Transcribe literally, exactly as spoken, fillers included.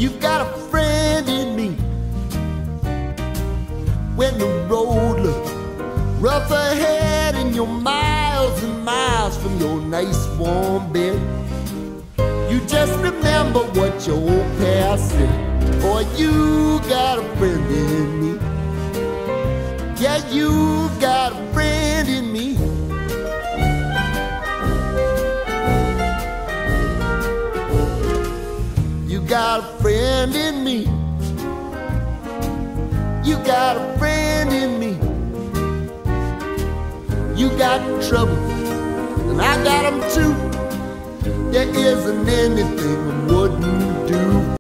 You've got a friend in me. When the road looks rough ahead and you're miles and miles from your nice warm bed, you just remember what your old past said. Boy, you got a friend in me. Yeah, you got a friend in me. You got a friend in me. You got a friend in me. You got trouble, and I got them too. There isn't anything I wouldn't do.